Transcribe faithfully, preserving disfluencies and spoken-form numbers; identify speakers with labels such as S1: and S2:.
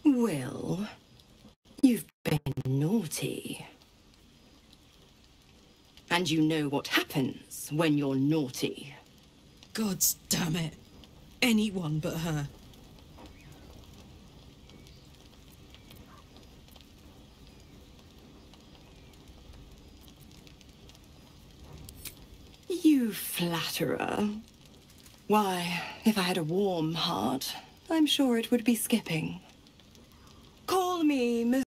S1: Will, you've been naughty. And you know what happens when you're naughty.
S2: Gods damn it. Anyone but her.
S1: You flatterer. Why, if I had a warm heart, I'm sure it would be skipping. Call me Miss